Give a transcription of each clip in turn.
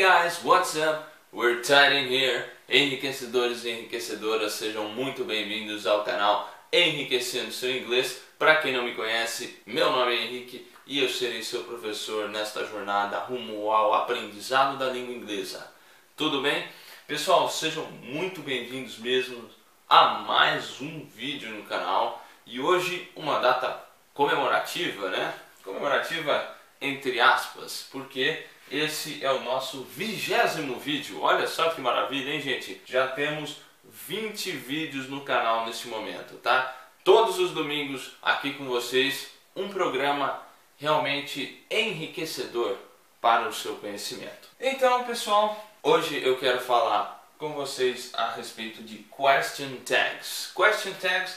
guys, what's up? We're Titan here. Enriquecedores e enriquecedoras, sejam muito bem-vindos ao canal Enriquecendo Seu Inglês. Para quem não me conhece, meu nome é Henrique e eu serei seu professor nesta jornada rumo ao aprendizado da língua inglesa. Tudo bem? Pessoal, sejam muito bem-vindos mesmo a mais um vídeo no canal. E hoje uma data comemorativa, né? Comemorativa entre aspas, porque esse é o nosso 20º vídeo. Olha só que maravilha, hein, gente? Já temos 20 vídeos no canal nesse momento, tá? Todos os domingos aqui com vocês, um programa realmente enriquecedor para o seu conhecimento. Então, pessoal, hoje eu quero falar com vocês a respeito de question tags. Question tags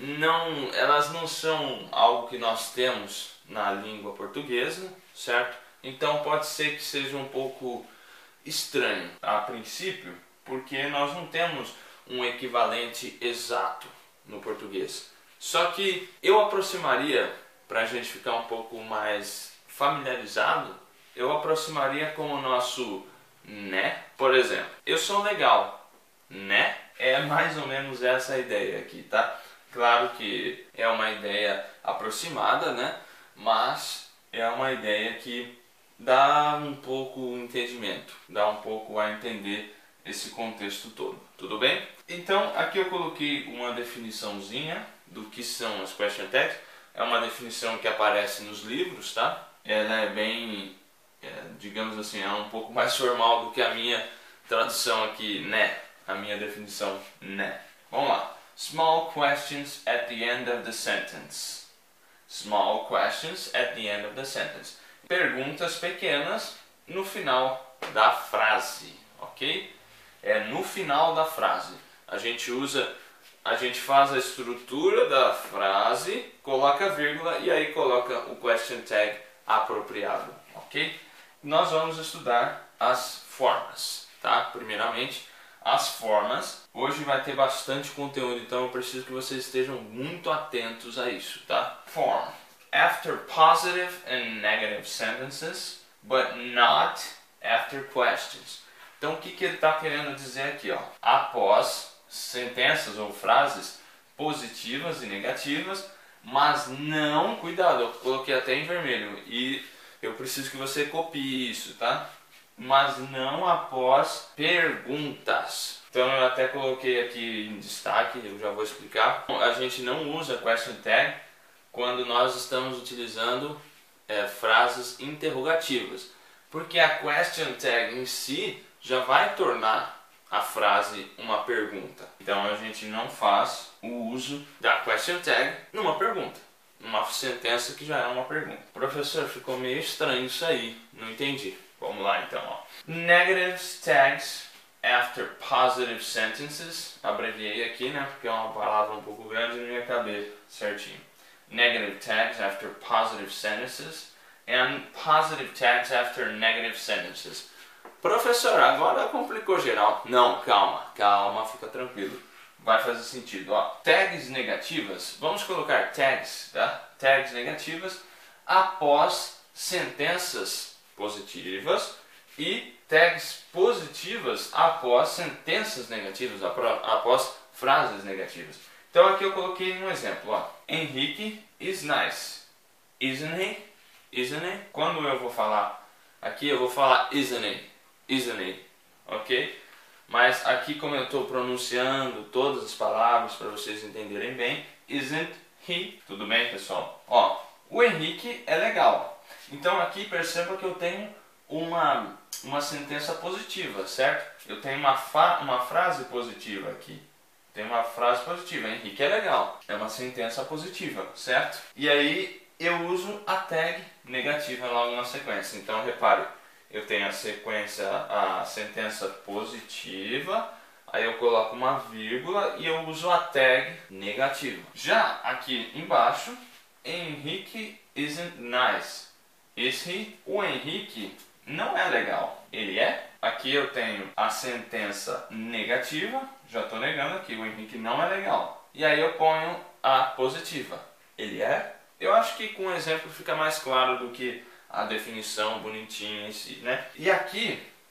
elas não são algo que nós temos na língua portuguesa, certo? Então pode ser que seja um pouco estranho a princípio, porque nós não temos um equivalente exato no português. Só que eu aproximaria, para a gente ficar um pouco mais familiarizado, eu aproximaria com o nosso né. Por exemplo, eu sou legal, né? É mais ou menos essa a ideia aqui, tá? Claro que é uma ideia aproximada, né? Mas é uma ideia que dá um pouco o entendimento, dá um pouco a entender esse contexto todo, tudo bem? Então aqui eu coloquei uma definiçãozinha do que são as question tags. É uma definição que aparece nos livros, tá? Ela é bem, digamos assim, é um pouco mais formal do que a minha tradução aqui, né? A minha definição, né? Vamos lá. Small questions at the end of the sentence. Small questions at the end of the sentence. Perguntas pequenas no final da frase, ok? É no final da frase. A gente faz a estrutura da frase, coloca a vírgula e aí coloca o question tag apropriado, ok? Nós vamos estudar as formas, tá? Primeiramente, as formas. Hoje vai ter bastante conteúdo, então eu preciso que vocês estejam muito atentos a isso, tá? Form. After positive and negative sentences, but not after questions. Então o que ele está querendo dizer aqui, ó? Após sentenças ou frases positivas e negativas, mas não, cuidado, eu coloquei até em vermelho e eu preciso que você copie isso, tá? Mas não após perguntas. Então eu até coloquei aqui em destaque, eu já vou explicar. A gente não usa question tag quando nós estamos utilizando frases interrogativas, porque a question tag em si já vai tornar a frase uma pergunta. Então a gente não faz o uso da question tag numa pergunta, numa sentença que já é uma pergunta. Professor, ficou meio estranho isso aí, não entendi. Vamos lá então, ó. Negative tags after positive sentences. Abreviei aqui, né, porque é uma palavra um pouco grande e não ia caber certinho. Negative tags after positive sentences and positive tags after negative sentences. Professor, agora complicou geral. Não, calma, fica tranquilo. Vai fazer sentido, ó. Tags negativas, vamos colocar tags, tá? Tags negativas após sentenças positivas e tags positivas após sentenças negativas, após frases negativas. Então aqui eu coloquei um exemplo, ó. Henrique is nice. Isn't he? Isn't he? Quando eu vou falar aqui, eu vou falar isn't he? Isn't he? Ok? Mas aqui, como eu estou pronunciando todas as palavras para vocês entenderem bem, isn't he? Tudo bem, pessoal? Ó, o Henrique é legal. Então aqui perceba que eu tenho uma sentença positiva, certo? Eu tenho uma frase positiva aqui. Tem uma frase positiva, Henrique é legal. É uma sentença positiva, certo? E aí eu uso a tag negativa logo na sequência. Então repare, eu tenho a sequência, a sentença positiva, aí eu coloco uma vírgula e eu uso a tag negativa. Já aqui embaixo, Henrique isn't nice. Is he? O Henrique não é legal. Ele é? Aqui eu tenho a sentença negativa, já estou negando aqui, o Henrique não é legal. E aí eu ponho a positiva. Ele é? Eu acho que com o exemplo fica mais claro do que a definição bonitinha em si, né? E aqui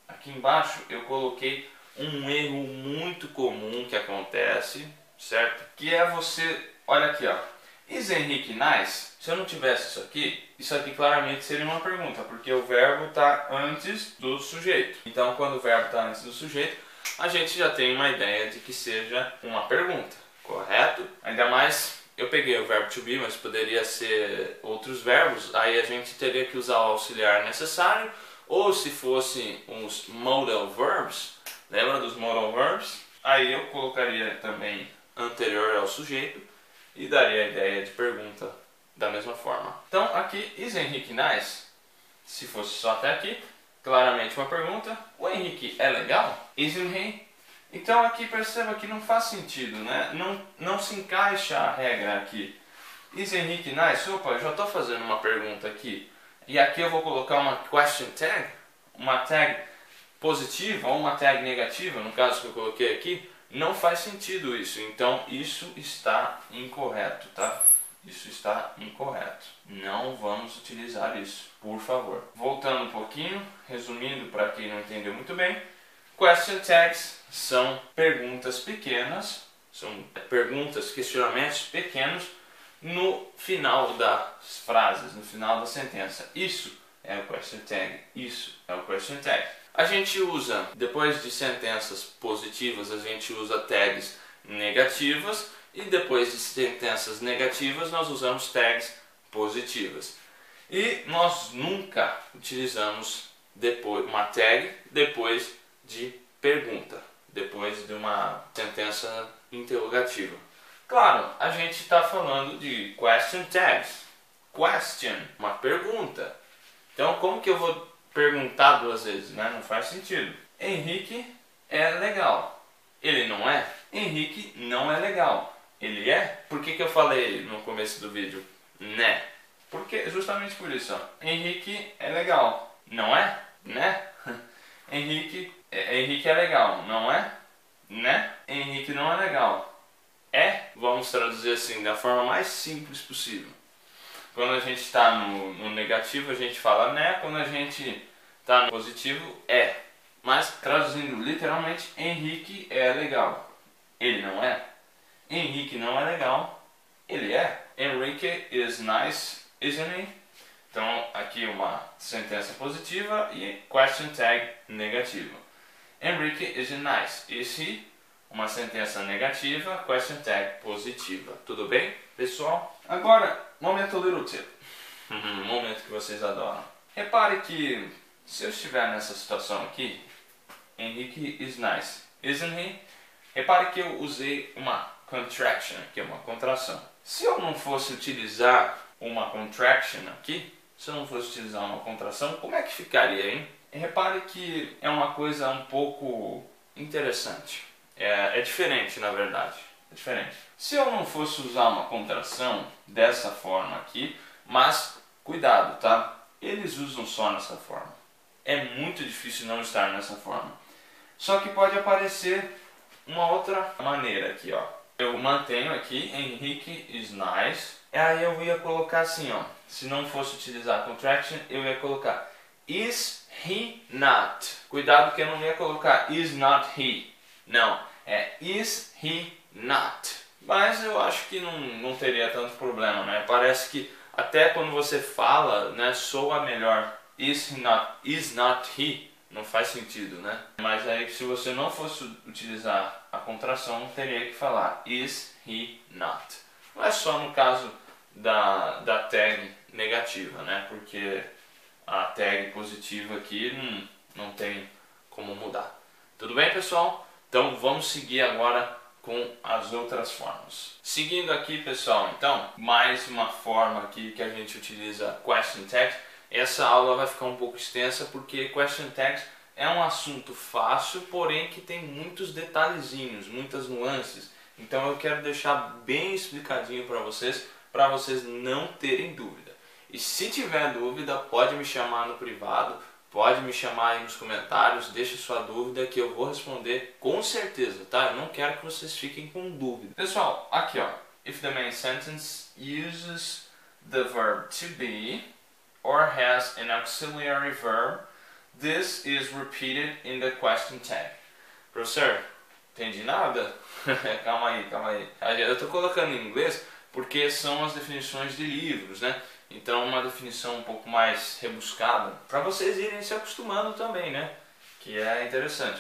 aqui embaixo eu coloquei um erro muito comum que acontece, certo? Que é você, olha aqui, ó. Is Henrique nice? Se eu não tivesse isso aqui claramente seria uma pergunta, porque o verbo está antes do sujeito. Então, quando o verbo está antes do sujeito, a gente já tem uma ideia de que seja uma pergunta, correto? Ainda mais, eu peguei o verbo to be, mas poderia ser outros verbos, aí a gente teria que usar o auxiliar necessário, ou se fosse uns modal verbs, lembra dos modal verbs? Aí eu colocaria também anterior ao sujeito e daria a ideia de pergunta da mesma forma. Então aqui, is Henrique nice? Se fosse só até aqui, claramente uma pergunta. O Henrique é legal? Isn't he? Então aqui perceba que não faz sentido, né? Não se encaixa a regra aqui. Is Henrique nice? Opa, eu já estou fazendo uma pergunta aqui. E aqui eu vou colocar uma question tag, uma tag positiva ou uma tag negativa, no caso que eu coloquei aqui. Não faz sentido isso, então isso está incorreto, tá? Isso está incorreto. Não vamos utilizar isso, por favor. Voltando um pouquinho, resumindo para quem não entendeu muito bem, question tags são perguntas pequenas, são perguntas, questionamentos pequenos no final das frases, no final da sentença. Isso é o question tag, isso é o question tag. A gente usa, depois de sentenças positivas, a gente usa tags negativas e depois de sentenças negativas nós usamos tags positivas. E nós nunca utilizamos uma tag depois de pergunta, depois de uma sentença interrogativa. Claro, a gente está falando de question tags. Question, uma pergunta. Então como que eu vou perguntar duas vezes, né? Não faz sentido. Henrique é legal. Ele não é? Henrique não é legal. Ele é? Por que eu falei no começo do vídeo, né? Porque, justamente por isso, ó. Henrique é legal. Não é? Né? Henrique é legal. Não é? Né? Henrique não é legal. É? Vamos traduzir assim, da forma mais simples possível. Quando a gente está no negativo, a gente fala né. Quando a gente está no positivo, é. Mas, traduzindo literalmente, Henrique é legal. Ele não é? Henrique não é legal. Ele é. Enrique is nice, isn't he? Então, aqui uma sentença positiva e question tag negativa. Enrique isn't nice, is he? Uma sentença negativa, question tag positiva. Tudo bem, pessoal? Agora, momento little tip. Momento que vocês adoram. Repare que se eu estiver nessa situação aqui, Henrique is nice, isn't he? Repare que eu usei uma contraction, que é uma contração. Se eu não fosse utilizar uma contraction aqui, se eu não fosse utilizar uma contração, como é que ficaria, hein? Repare que é uma coisa um pouco interessante. É diferente, na verdade. É diferente. Se eu não fosse usar uma contração dessa forma aqui, mas cuidado, tá? Eles usam só nessa forma. É muito difícil não estar nessa forma. Só que pode aparecer uma outra maneira aqui, ó. Eu mantenho aqui, Henrique is nice. E aí eu ia colocar assim, ó. Se não fosse utilizar contraction, eu ia colocar is he not. Cuidado que eu não ia colocar is not he. Não, é is he not. Mas eu acho que não teria tanto problema, né? Parece que até quando você fala, né, soa melhor. Is not he. Não faz sentido, né? Mas aí se você não fosse utilizar a contração, teria que falar is he not. Não é só no caso da tag negativa, né? Porque a tag positiva aqui não tem como mudar. Tudo bem, pessoal? Então vamos seguir agora com as outras formas. Seguindo aqui, pessoal, então, mais uma forma aqui que a gente utiliza question tags. Essa aula vai ficar um pouco extensa porque question tags é um assunto fácil, porém que tem muitos detalhezinhos, muitas nuances. Então eu quero deixar bem explicadinho para vocês não terem dúvida. E se tiver dúvida, pode me chamar no privado, pode me chamar aí nos comentários, deixe sua dúvida que eu vou responder com certeza, tá? Eu não quero que vocês fiquem com dúvida. Pessoal, aqui ó, if the main sentence uses the verb to be or has an auxiliary verb, this is repeated in the question tag. Professor, entendi nada? Calma aí. Eu estou colocando em inglês porque são as definições de livros, né? Então uma definição um pouco mais rebuscada, para vocês irem se acostumando também, né? Que é interessante.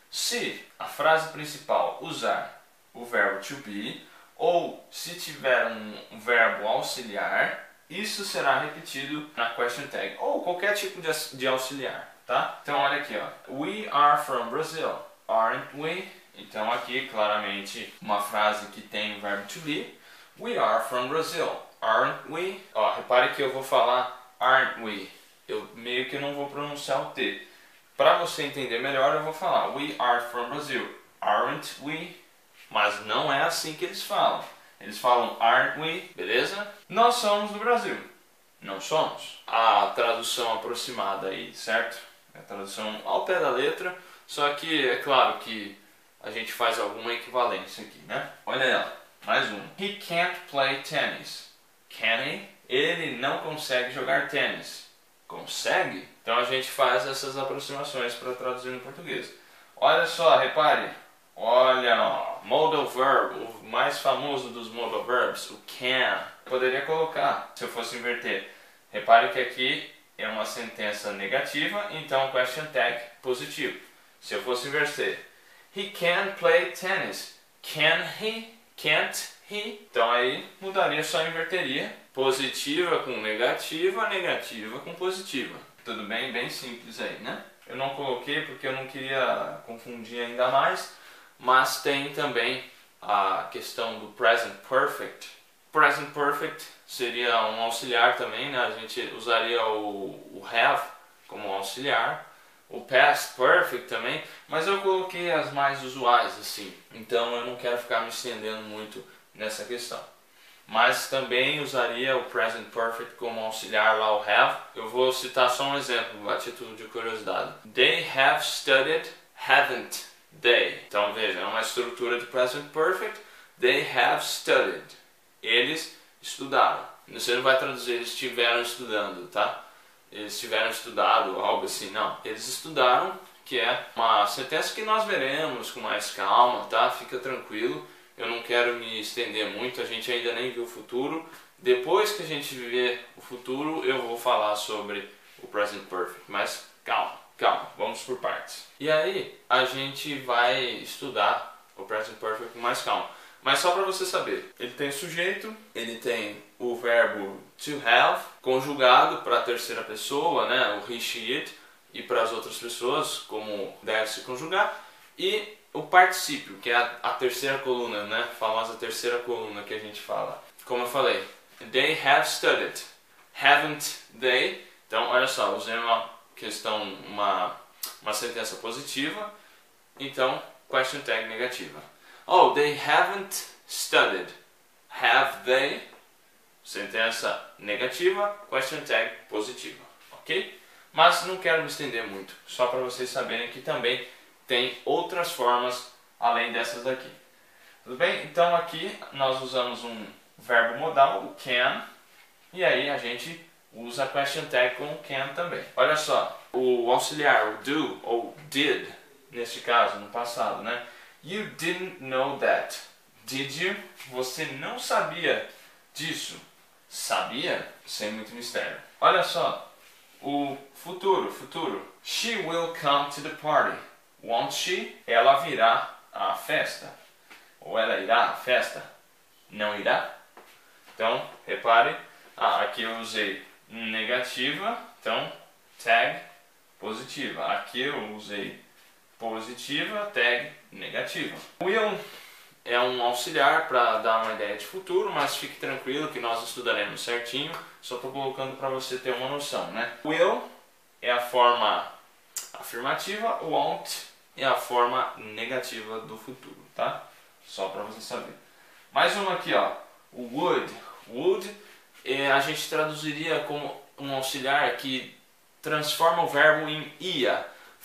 Se a frase principal usar o verbo to be, ou se tiver um verbo auxiliar, isso será repetido na question tag, ou qualquer tipo de auxiliar, tá? Então olha aqui, ó. We are from Brazil, aren't we? Então aqui claramente uma frase que tem o verbo to be. We are from Brazil, aren't we? Ó, repare que eu vou falar aren't we. Eu meio que não vou pronunciar o T. Para você entender melhor, eu vou falar we are from Brazil, aren't we? Mas não é assim que eles falam. Eles falam aren't we, beleza? Nós somos do Brasil. Não somos. A tradução aproximada aí, certo? A tradução ao pé da letra. Só que é claro que a gente faz alguma equivalência aqui, né? Olha ela, mais uma. He can't play tennis. Can he? Ele não consegue jogar tênis. Consegue? Então a gente faz essas aproximações para traduzir no português. Olha só, repare. Olha, ó, modal verb, o mais famoso dos modal verbs, o can. Eu poderia colocar, se eu fosse inverter. Repare que aqui é uma sentença negativa, então question tag positivo. Se eu fosse inverter, he can play tennis. Can he? Can't he? Então aí mudaria, só inverteria. Positiva com negativa, negativa com positiva. Tudo bem? Bem simples aí, né? Eu não coloquei porque eu não queria confundir ainda mais, mas tem também a questão do present perfect. Present perfect seria um auxiliar também, né? A gente usaria o have como auxiliar. O past perfect também, mas eu coloquei as mais usuais assim, então eu não quero ficar me estendendo muito nessa questão. Mas também usaria o present perfect como auxiliar lá, o have. Eu vou citar só um exemplo, a título de curiosidade. They have studied, haven't they? Então veja, é uma estrutura de present perfect. They have studied. Eles estudaram. Você não vai traduzir eles estiveram estudando, tá? Eles tiveram estudado, algo assim, não. Eles estudaram, que é uma sentença que nós veremos com mais calma, tá? Fica tranquilo. Eu não quero me estender muito, a gente ainda nem viu o futuro. Depois que a gente ver o futuro, eu vou falar sobre o present perfect. Mas calma, vamos por partes. E aí, a gente vai estudar o present perfect com mais calma. Mas só para você saber, ele tem sujeito, ele tem o verbo to have, conjugado para a terceira pessoa, né, o he, she, it, e para as outras pessoas, como deve se conjugar, e o particípio, que é a terceira coluna, né, a famosa terceira coluna que a gente fala. Como eu falei, they have studied, haven't they? Então, olha só, usei uma questão, uma sentença positiva, então, question tag negativa. Oh, they haven't studied. Have they? Sentença negativa, question tag positiva, ok? Mas não quero me estender muito, só para vocês saberem que também tem outras formas além dessas daqui. Tudo bem? Então aqui nós usamos um verbo modal, o can, e aí a gente usa a question tag com o can também. Olha só, o auxiliar, o do ou did, neste caso, no passado, né? You didn't know that. Did you? Você não sabia disso. Sabia? Sem muito mistério. Olha só, o futuro. She will come to the party. Won't she? Ela virá à festa. Ou ela irá à festa. Não irá? Então, repare, aqui eu usei negativa, então tag positiva. Aqui eu usei positiva, tag negativa. Will é um auxiliar para dar uma ideia de futuro, mas fique tranquilo que nós estudaremos certinho. Só estou colocando para você ter uma noção, né? Will é a forma afirmativa, won't é a forma negativa do futuro, tá? Só para você saber. Mais uma aqui, ó. O would. Would a gente traduziria como um auxiliar que transforma o verbo em ia.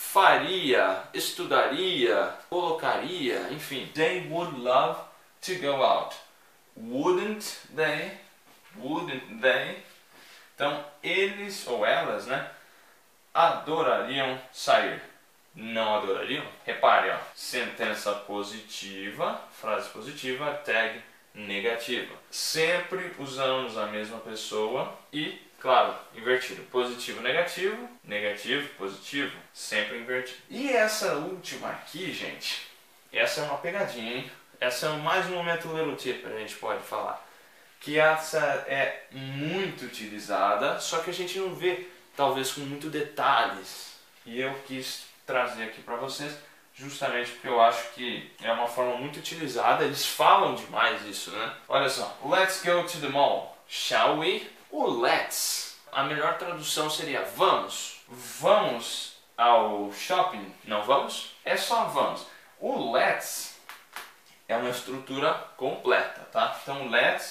Faria, estudaria, colocaria, enfim. They would love to go out. Wouldn't they? Wouldn't they? Então, eles ou elas, né, adorariam sair. Não adorariam? Repare, ó, sentença positiva, frase positiva, tag negativa. Sempre usamos a mesma pessoa e, claro, invertido. Positivo, negativo, negativo, positivo, sempre invertido. E essa última aqui, gente, essa é uma pegadinha, hein? Essa é mais um momento lerotipo, a gente pode falar. Que essa é muito utilizada, só que a gente não vê, talvez, com muito detalhes. E eu quis trazer aqui para vocês, justamente porque eu acho que é uma forma muito utilizada. Eles falam demais isso, né? Olha só, let's go to the mall, shall we? O let's, a melhor tradução seria vamos. Vamos ao shopping, não vamos? É só vamos. O let's é uma estrutura completa, tá? Então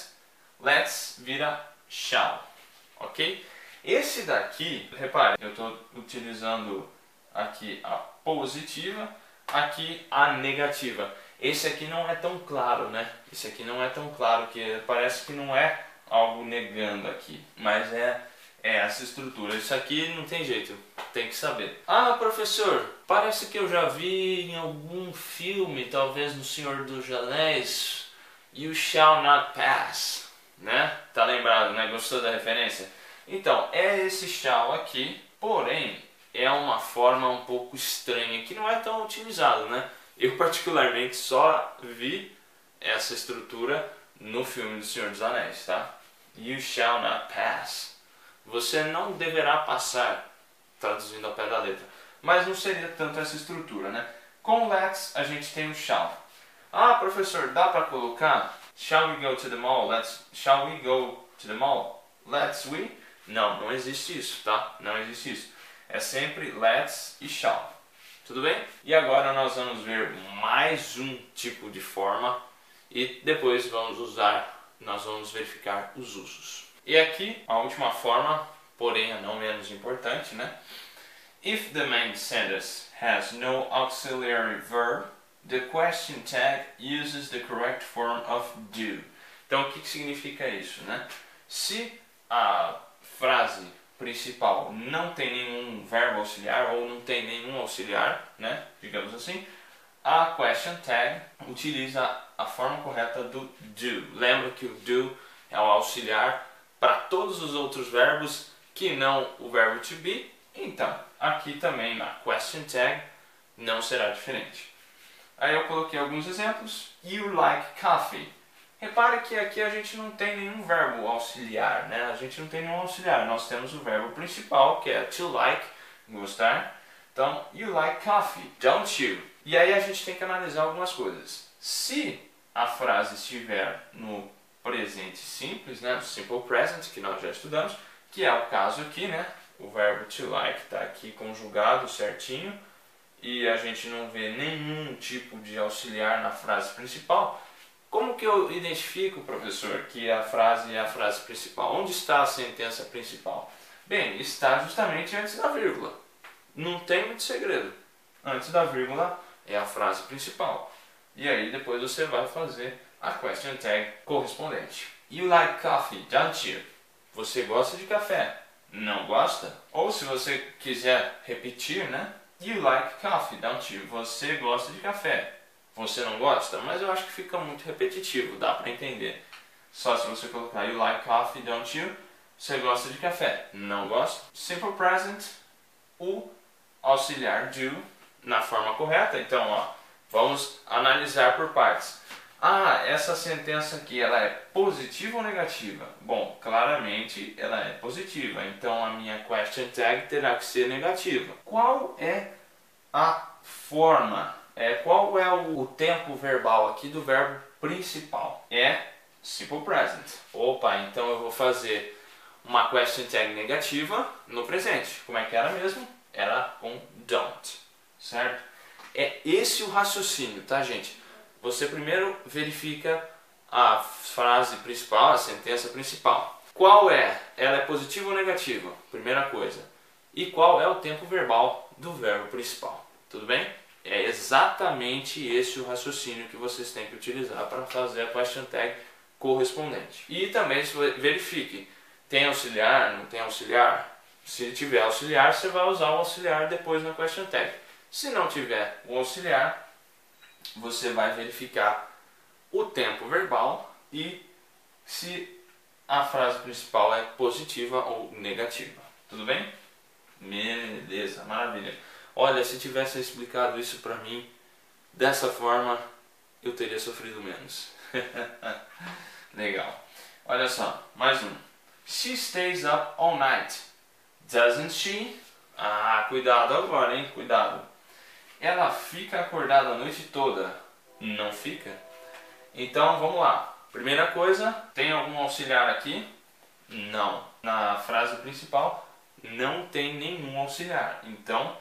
let's vira shall, ok? Esse daqui, repare, eu estou utilizando aqui a positiva, aqui a negativa. Esse aqui não é tão claro, né? Esse aqui não é tão claro, que parece que não é algo negando aqui, mas é essa estrutura. Isso aqui não tem jeito, tem que saber. Ah, professor, parece que eu já vi em algum filme, talvez no Senhor dos Anéis, You shall not pass, né? Tá lembrado, né? Gostou da referência? Então, é esse shall aqui, porém é uma forma um pouco estranha, que não é tão utilizado, né? Eu particularmente só vi essa estrutura no filme do Senhor dos Anéis, tá? You shall not pass. Você não deverá passar, traduzindo ao pé da letra. Mas não seria tanto essa estrutura, né? Com let's a gente tem o shall. Ah, professor, dá para colocar shall we go to the mall? Shall we go to the mall? Let's we? Não, não existe isso, tá? Não existe isso. É sempre let's e shall. Tudo bem? E agora nós vamos ver mais um tipo de forma e depois nós vamos verificar os usos. E aqui a última forma, porém a não menos importante, né? If the main sentence has no auxiliary verb, the question tag uses the correct form of do. Então o que significa isso, né? Se a frase principal não tem nenhum verbo auxiliar ou não tem nenhum auxiliar, né, digamos assim, a question tag utiliza a forma correta do do. Lembra que o do é o auxiliar para todos os outros verbos que não o verbo to be. Então, aqui também na question tag não será diferente. Aí eu coloquei alguns exemplos. You like coffee. Repare que aqui a gente não tem nenhum verbo auxiliar, né? A gente não tem nenhum auxiliar. Nós temos o verbo principal, que é to like, gostar. Então, you like coffee, don't you? E aí a gente tem que analisar algumas coisas. Se a frase estiver no presente simples, né? No simple present, que nós já estudamos, que é o caso aqui, né? O verbo to like está aqui conjugado certinho e a gente não vê nenhum tipo de auxiliar na frase principal. Como que eu identifico, professor, que a frase é a frase principal? Onde está a sentença principal? Bem, está justamente antes da vírgula. Não tem muito segredo. Antes da vírgula é a frase principal. E aí depois você vai fazer a question tag correspondente. You like coffee, don't you? Você gosta de café? Não gosta? Ou se você quiser repetir, né? You like coffee, don't you? Você gosta de café? Você não gosta? Mas eu acho que fica muito repetitivo, dá pra entender. Só se você colocar you like coffee, don't you? Você gosta de café? Não gosta? Simple present, o auxiliar do na forma correta. Então, ó, vamos analisar por partes. Ah, essa sentença aqui, ela é positiva ou negativa? Bom, claramente ela é positiva, então a minha question tag terá que ser negativa. Qual é a forma? Qual é o tempo verbal aqui do verbo principal? É simple present. Opa, então eu vou fazer uma question tag negativa no presente. Como é que era mesmo? Era com don't, certo? É esse o raciocínio, tá, gente? Você primeiro verifica a frase principal, a sentença principal. Qual é? Ela é positiva ou negativa? Primeira coisa. E qual é o tempo verbal do verbo principal? Tudo bem? É exatamente esse o raciocínio que vocês têm que utilizar para fazer a question tag correspondente. E também verifique, tem auxiliar, não tem auxiliar? Se tiver auxiliar, você vai usar o auxiliar depois na question tag. Se não tiver o auxiliar, você vai verificar o tempo verbal e se a frase principal é positiva ou negativa. Tudo bem? Beleza, maravilha. Olha, se tivesse explicado isso pra mim dessa forma, eu teria sofrido menos. Legal. Olha só, mais um. She stays up all night. Doesn't she? Ah, cuidado agora, hein? Cuidado. Ela fica acordada a noite toda. Não fica? Então, vamos lá. Primeira coisa, tem algum auxiliar aqui? Não. Na frase principal, não tem nenhum auxiliar. Então,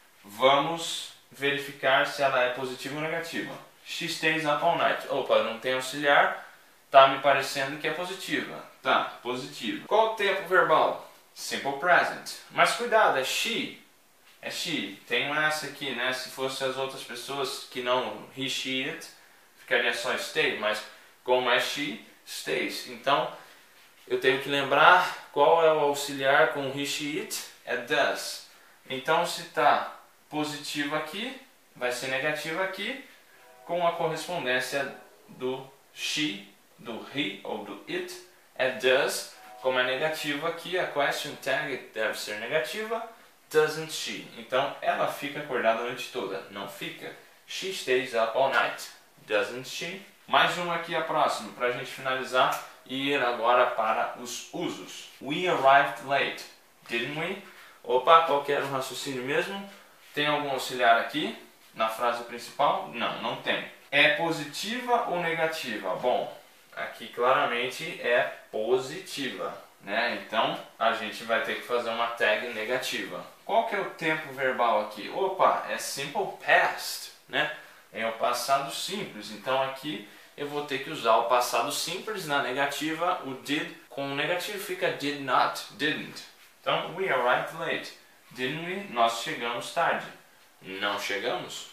vamos verificar se ela é positiva ou negativa. She stays up all night. Opa, não tem auxiliar. Tá me parecendo que é positiva. Tá, positiva. Qual o tempo verbal? Simple present. Mas cuidado, é she. É she. Tem essa aqui, né? Se fosse as outras pessoas que não he, she, it, ficaria só stay. Mas como é she, stays. Então, eu tenho que lembrar qual é o auxiliar com he, she, it. É does. Então, se está positivo aqui, vai ser negativo aqui, com a correspondência do she, do he ou do it. É does. Como é negativo aqui, a question tag deve ser negativa. Doesn't she? Então, ela fica acordada a noite toda. Não fica. She stays up all night. Doesn't she? Mais uma aqui, a próxima, para a gente finalizar e ir agora para os usos. We arrived late, didn't we? Opa, qual que era o raciocínio mesmo? Tem algum auxiliar aqui na frase principal? Não, não tem. É positiva ou negativa? Bom, aqui claramente é positiva, né? Então a gente vai ter que fazer uma tag negativa. Qual que é o tempo verbal aqui? Opa, é simple past, né? É o passado simples. Então aqui eu vou ter que usar o passado simples na negativa. O did com o negativo fica did not, didn't. Então we arrived late, didn't we? Nós chegamos tarde. Não chegamos?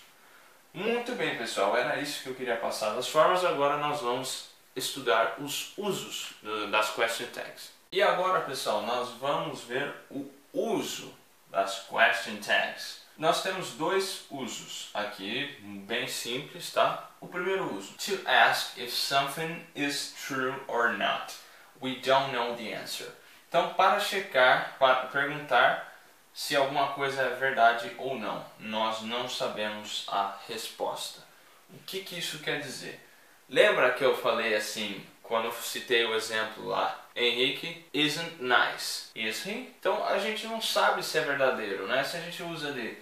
Muito bem, pessoal, era isso que eu queria passar das formas. Agora nós vamos estudar os usos das question tags. E agora, pessoal, nós vamos ver o uso das question tags. Nós temos dois usos aqui, bem simples, tá? O primeiro uso, to ask if something is true or not. We don't know the answer. Então, para checar, para perguntar se alguma coisa é verdade ou não. Nós não sabemos a resposta. O que isso quer dizer? Lembra que eu falei assim, quando eu citei o exemplo lá, Henrique isn't nice, is he? Então a gente não sabe se é verdadeiro, né? Se a gente usa de,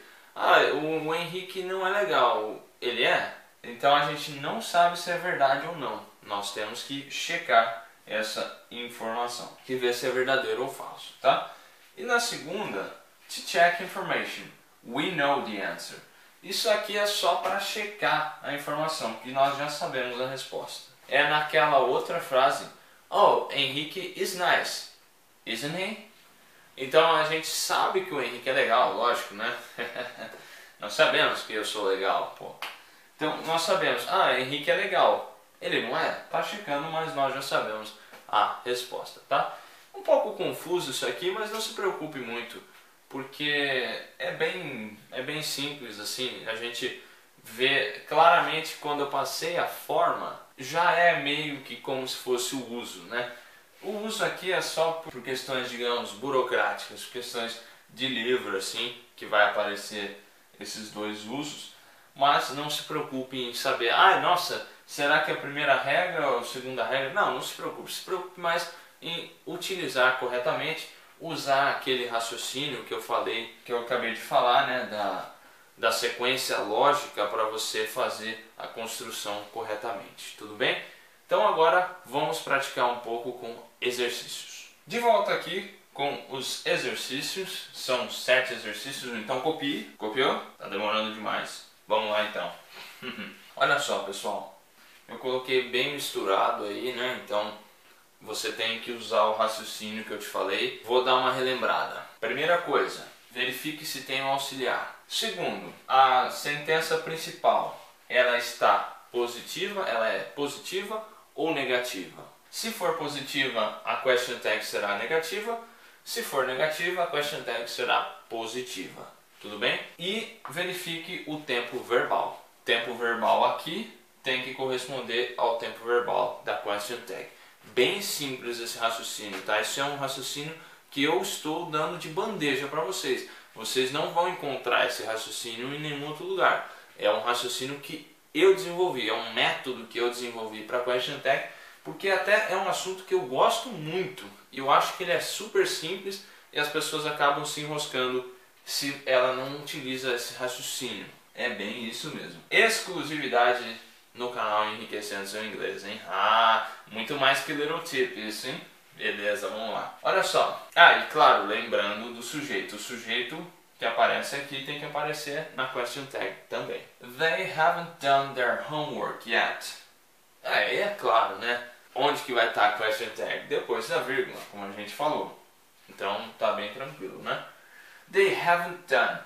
o Henrique não é legal, ele é? Então a gente não sabe se é verdade ou não. Nós temos que checar essa informação e ver se é verdadeiro ou falso, tá? E na segunda, to check information, we know the answer. Isso aqui é só para checar a informação, que nós já sabemos a resposta. É naquela outra frase, oh, Henrique is nice, isn't he? Então a gente sabe que o Henrique é legal, lógico, né? Nós sabemos que eu sou legal, pô. Então nós sabemos, Henrique é legal. Ele não é? Tá checando, mas nós já sabemos a resposta, tá? Um pouco confuso isso aqui, mas não se preocupe muito, porque é bem simples assim. A gente vê claramente quando eu passei a forma, já é meio que como se fosse o uso, né? O uso aqui é só por questões, digamos, burocráticas, questões de livro, assim, que vai aparecer esses dois usos. Mas não se preocupe em saber, nossa, será que é a primeira regra ou a segunda regra? Não se preocupe mais em utilizar corretamente, usar aquele raciocínio que eu falei, que eu acabei de falar, né, da sequência lógica para você fazer a construção corretamente, tudo bem? Então agora vamos praticar um pouco com exercícios. De volta aqui com os exercícios, são 7 exercícios, então copie. Copiou? Tá demorando demais. Vamos lá então. Olha só, pessoal, eu coloquei bem misturado aí, né? Então você tem que usar o raciocínio que eu te falei. Vou dar uma relembrada. Primeira coisa, verifique se tem um auxiliar. Segundo, a sentença principal, ela está positiva, ela é positiva ou negativa? Se for positiva, a question tag será negativa. Se for negativa, a question tag será positiva. Tudo bem? E verifique o tempo verbal. Tempo verbal aqui tem que corresponder ao tempo verbal da question tag. Bem simples esse raciocínio, tá? Esse é um raciocínio que eu estou dando de bandeja para vocês. Vocês não vão encontrar esse raciocínio em nenhum outro lugar. É um raciocínio que eu desenvolvi, é um método que eu desenvolvi para question tag, porque até é um assunto que eu gosto muito. E eu acho que ele é super simples e as pessoas acabam se enroscando se ela não utiliza esse raciocínio. É bem isso mesmo. Exclusividade no canal Enriquecendo Seu Inglês, hein? Ah, muito mais que Little Tip isso, hein? Beleza, vamos lá. Olha só. Ah, e claro, lembrando do sujeito. O sujeito que aparece aqui tem que aparecer na question tag também. They haven't done their homework yet. Aí é claro, né? Onde que vai estar a question tag? Depois da vírgula, como a gente falou. Então tá bem tranquilo, né? They haven't done.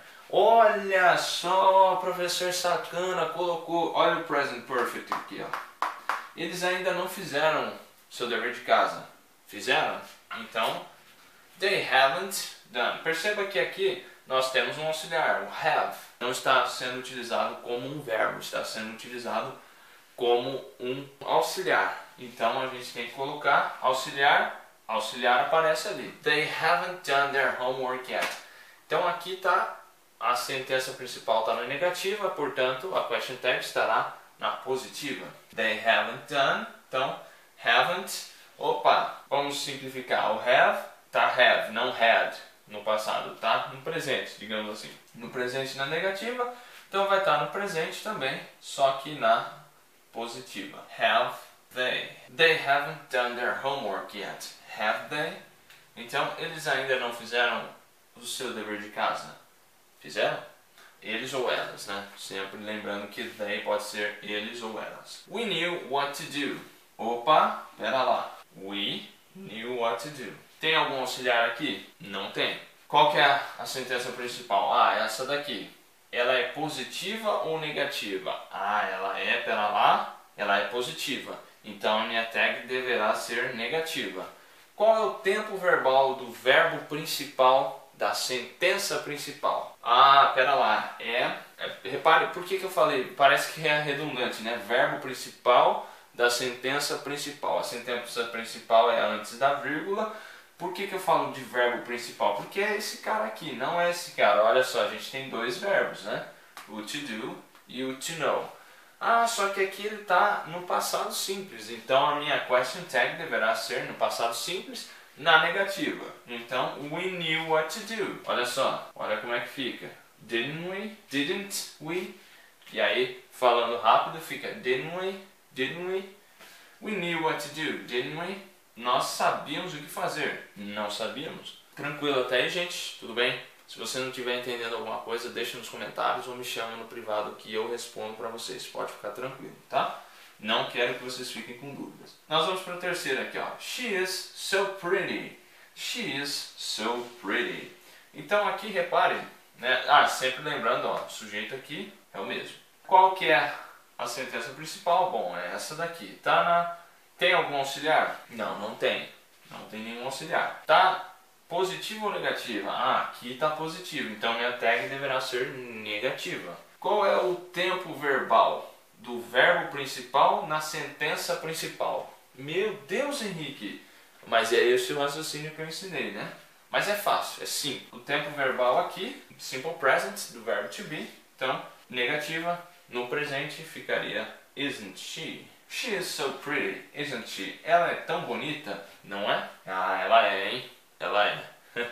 Olha só, professor sacana colocou, olha o present perfect aqui, ó. Eles ainda não fizeram seu dever de casa. Fizeram? Então, they haven't done. Perceba que aqui nós temos um auxiliar, o have. Não está sendo utilizado como um verbo, está sendo utilizado como um auxiliar. Então a gente tem que colocar auxiliar, auxiliar aparece ali. They haven't done their homework yet. Então aqui está a sentença principal está na negativa, portanto a question tag estará na positiva. They haven't done, então haven't. Opa, vamos simplificar. O have tá have, não had no passado, tá? No presente, digamos assim. No presente na negativa, então vai estar no presente também, só que na positiva. Have they. They haven't done their homework yet. Have they? Então eles ainda não fizeram o seu dever de casa. Fizeram? Eles ou elas, né? Sempre lembrando que they pode ser eles ou elas. We knew what to do. Opa, pera lá. We knew what to do. Tem algum auxiliar aqui? Não tem. Qual que é a sentença principal? Ah, essa daqui. Ela é positiva ou negativa? Ah, ela é, pera lá, ela é positiva. Então a minha tag deverá ser negativa. Qual é o tempo verbal do verbo principal da sentença principal? Ah, pera lá, repare, por que eu falei? Parece que é redundante, né? Verbo principal da sentença principal. A sentença principal é antes da vírgula. Por que eu falo de verbo principal? Porque é esse cara aqui, não é esse cara. Olha só, a gente tem dois verbos, né? O to do e o to know. Ah, só que aqui ele está no passado simples. Então a minha question tag deverá ser no passado simples, na negativa. Então, we knew what to do. Olha só, olha como é que fica. Didn't we? Didn't we? E aí, falando rápido, fica didn't we? Didn't we? We knew what to do, didn't we? Nós sabíamos o que fazer. Não sabíamos? Tranquilo até aí, gente? Tudo bem? Se você não estiver entendendo alguma coisa, deixa nos comentários ou me chama no privado que eu respondo para vocês. Pode ficar tranquilo, tá? Não quero que vocês fiquem com dúvidas. Nós vamos para a terceira aqui, ó. She is so pretty. She is so pretty. Então aqui repare, né? Ah, sempre lembrando, ó, o sujeito aqui é o mesmo. Qual que é a sentença principal? Bom, é essa daqui. Tá na... Tem algum auxiliar? Não, não tem. Não tem nenhum auxiliar. Tá positiva ou negativa? Ah, aqui tá positivo. Então minha tag deverá ser negativa. Qual é o tempo verbal do verbo principal na sentença principal? Meu Deus, Henrique! Mas é esse o raciocínio que eu ensinei, né? Mas é fácil, é simples. O tempo verbal aqui, simple present, do verbo to be. Então, negativa, no presente ficaria isn't she? She is so pretty, isn't she? Ela é tão bonita, não é? Ah, ela é, hein? Ela é.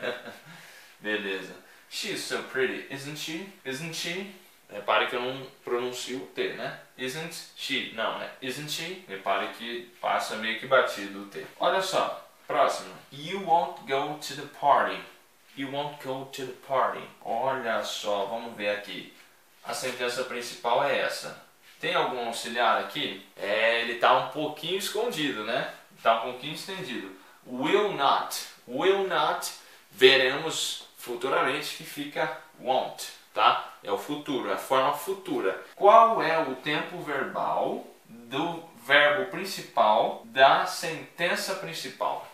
Beleza. She is so pretty, isn't she? Isn't she? Repare que eu não pronuncio o T, né? Isn't she? Não, é isn't she? Repare que passa meio que batido o T. Olha só, próximo. You won't go to the party. You won't go to the party. Olha só, vamos ver aqui. A sentença principal é essa. Tem algum auxiliar aqui? Ele está um pouquinho escondido, né? Está um pouquinho estendido. Will not. Will not. Veremos futuramente que fica won't, tá? É o futuro, é a forma futura. Qual é o tempo verbal do verbo principal da sentença principal?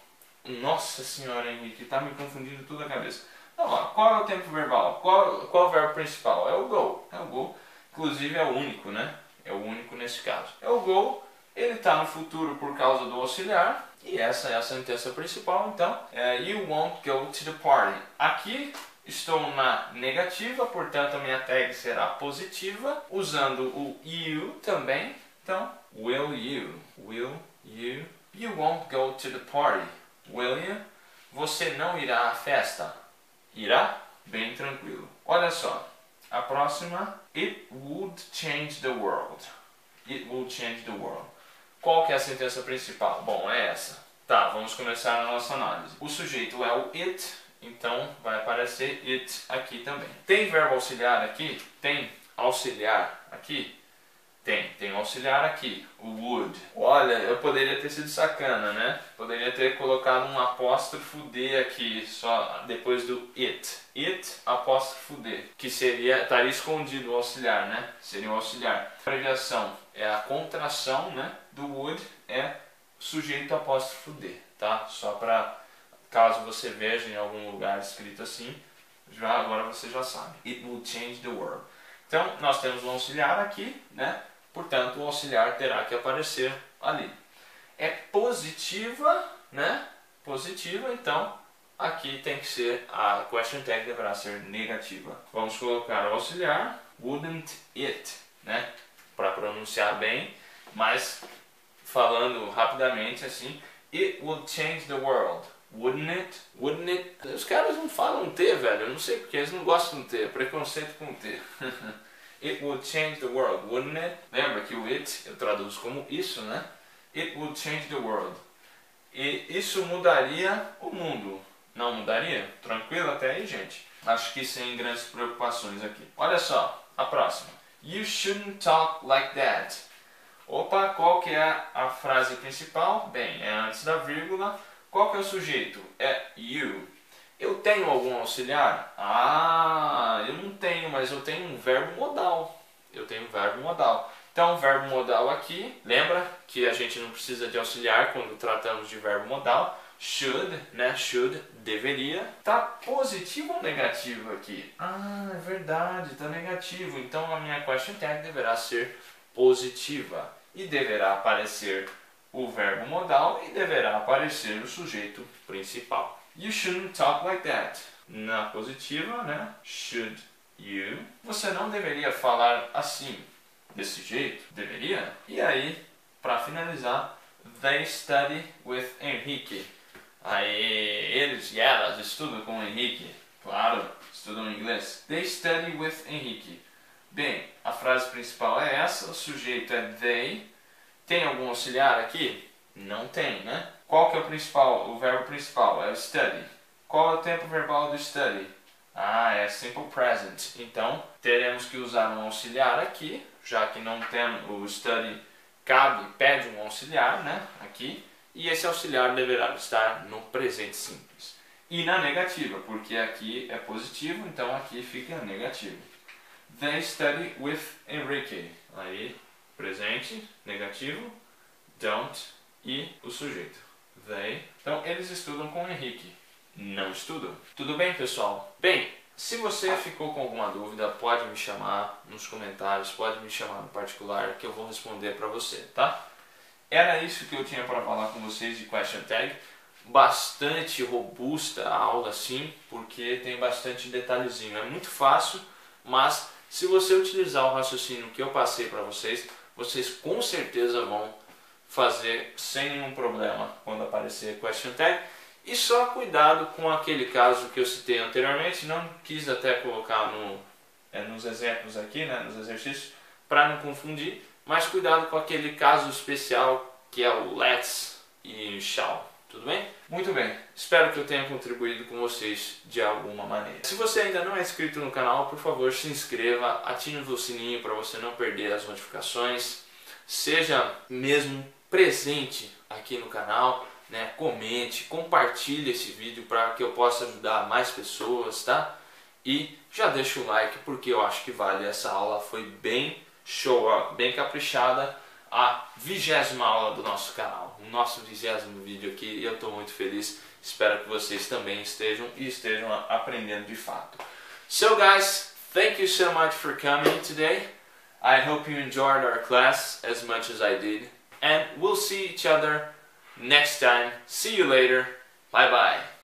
Nossa senhora, Henrique, tá me confundindo tudo a cabeça. Então, ó, qual é o tempo verbal? Qual é o verbo principal? É o go. É o go. Inclusive é o único, né? É o único nesse caso. É o go. Ele está no futuro por causa do auxiliar. E essa é a sentença principal, então. You won't go to the party. Aqui estou na negativa, portanto a minha tag será positiva, usando o you também. Então, will you? Will you? You won't go to the party. Will you? Você não irá à festa. Irá? Bem tranquilo. Olha só. A próxima. It would change the world. It would change the world. Qual que é a sentença principal? Bom, é essa. Tá, vamos começar a nossa análise. O sujeito é o it, então vai aparecer it aqui também. Tem verbo auxiliar aqui? Tem auxiliar aqui? Tem auxiliar aqui, o would. Olha, eu poderia ter sido sacana, né? Poderia ter colocado um apóstrofo D aqui, só depois do it. It, apóstrofo D, que estaria escondido o auxiliar, né? Seria o auxiliar. A abreviação é a contração, né? Do would é sujeito apóstrofo D, tá? Só para caso você veja em algum lugar escrito assim, agora você já sabe. It would change the world. Então, nós temos um auxiliar aqui, né? Portanto, o auxiliar terá que aparecer ali. É positiva, né? Positiva, então aqui tem que ser, a question tag deverá ser negativa. Vamos colocar o auxiliar, wouldn't it, né? Para pronunciar bem, mas falando rapidamente assim, it would change the world. Wouldn't it? Wouldn't it? Os caras não falam T, velho. Eu não sei porque eles não gostam de T. É preconceito com T. It would change the world, wouldn't it? Lembra que o it eu traduzo como isso, né? It would change the world. E isso mudaria o mundo. Não mudaria? Tranquilo até aí, gente? Acho que sem grandes preocupações aqui. Olha só, a próxima. You shouldn't talk like that. Opa, qual que é a frase principal? Bem, é antes da vírgula. Qual que é o sujeito? É you. Eu tenho algum auxiliar? Ah, eu não tenho, mas eu tenho um verbo modal. Eu tenho um verbo modal. Então, o verbo modal aqui, lembra que a gente não precisa de auxiliar quando tratamos de verbo modal. Should, né? Should, deveria. Tá positivo ou negativo aqui? Ah, é verdade, tá negativo. Então, a minha question tag deverá ser positiva. E deverá aparecer o verbo modal e deverá aparecer o sujeito principal. You shouldn't talk like that. Na positiva, né? Should you. Você não deveria falar assim, desse jeito. Deveria? E aí, para finalizar, they study with Henrique. Aí, eles e elas estudam com Henrique. Claro, estudam inglês. They study with Henrique. Bem, a frase principal é essa. O sujeito é they. Tem algum auxiliar aqui? Não tem, né? Qual que é o verbo principal? É o study. Qual é o tempo verbal do study? Ah, é simple present. Então, teremos que usar um auxiliar aqui, já que não temos o study pede um auxiliar, né? Aqui. E esse auxiliar deverá estar no presente simples. E na negativa, porque aqui é positivo, então aqui fica negativo. They study with Enrique. Aí, presente, negativo, don't e o sujeito. They. Então, eles estudam com o Henrique. Não estudam. Tudo bem, pessoal? Bem, se você ficou com alguma dúvida, pode me chamar nos comentários, pode me chamar no particular, que eu vou responder para você, tá? Era isso que eu tinha para falar com vocês de question tag. Bastante robusta a aula, sim, porque tem bastante detalhezinho. É muito fácil, mas se você utilizar o raciocínio que eu passei para vocês, vocês com certeza vão fazer sem nenhum problema quando aparecer question tag. E só cuidado com aquele caso que eu citei anteriormente, não quis até colocar nos exemplos aqui, né, nos exercícios, para não confundir, mas cuidado com aquele caso especial que é o let's e shall. Tudo bem? Muito bem, espero que eu tenha contribuído com vocês de alguma maneira. Se você ainda não é inscrito no canal, por favor se inscreva, ative o sininho para você não perder as notificações, seja mesmo presente aqui no canal, né? Comente, compartilhe esse vídeo para que eu possa ajudar mais pessoas, tá? E já deixa o like porque eu acho que vale, essa aula foi bem show, ó, bem caprichada. A 20ª aula do nosso canal, o nosso 20º vídeo aqui, e eu estou muito feliz Espero que vocês também estejam aprendendo de fato. So guys, thank you so much for coming today. I hope you enjoyed our class as much as I did. And we'll see each other next time. See you later. Bye bye.